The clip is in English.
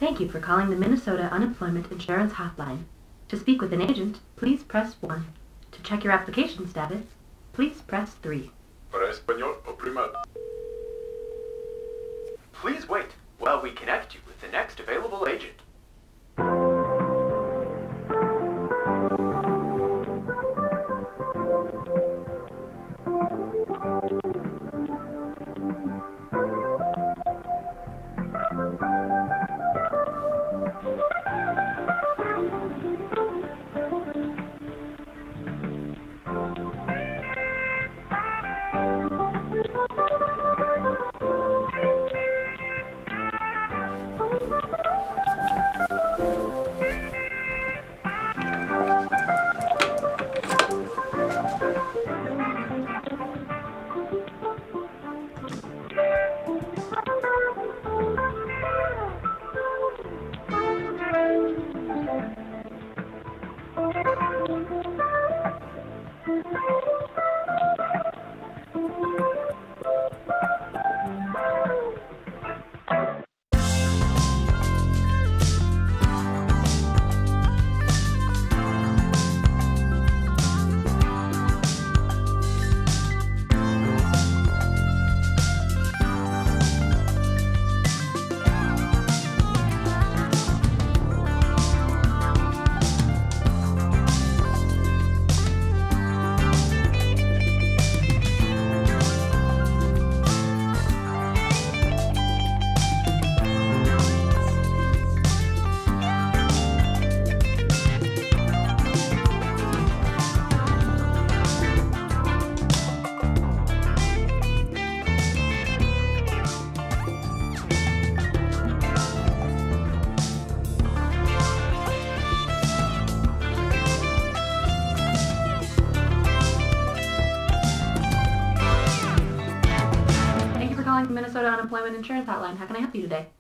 Thank you for calling the Minnesota Unemployment Insurance Hotline. To speak with an agent, please press 1. To check your application status, please press 3. Para español, oprima. Please wait while we connect you with the next available agent. Thank you for calling the Minnesota Unemployment Insurance Hotline. How can I help you today?